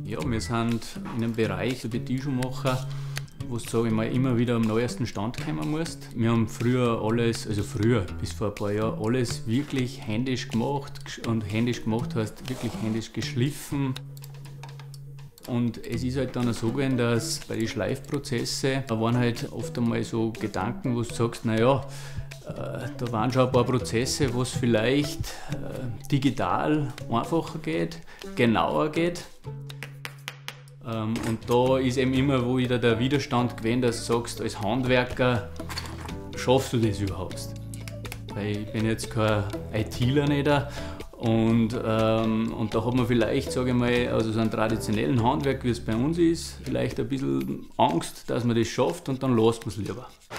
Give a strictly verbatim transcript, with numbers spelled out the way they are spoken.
Ja, wir sind in einem Bereich der Petit-Schuhmacher, wo du, sage ich mal, immer wieder am neuesten Stand kommen musst. Wir haben früher alles, also früher, bis vor ein paar Jahren, alles wirklich händisch gemacht. Und händisch gemacht heißt wirklich händisch geschliffen. Und es ist halt dann so gewesen, dass bei den Schleifprozessen, da waren halt oft einmal so Gedanken, wo du sagst, naja, äh, da waren schon ein paar Prozesse, wo es vielleicht äh, digital einfacher geht, genauer geht. Ähm, und da ist eben immer wieder der Widerstand gewesen, dass du sagst, als Handwerker schaffst du das überhaupt. Weil ich bin jetzt kein ITler nicht. Und, ähm, und da hat man vielleicht, sage ich mal, also so einem traditionellen Handwerk, wie es bei uns ist, vielleicht ein bisschen Angst, dass man das schafft und dann lässt man es lieber.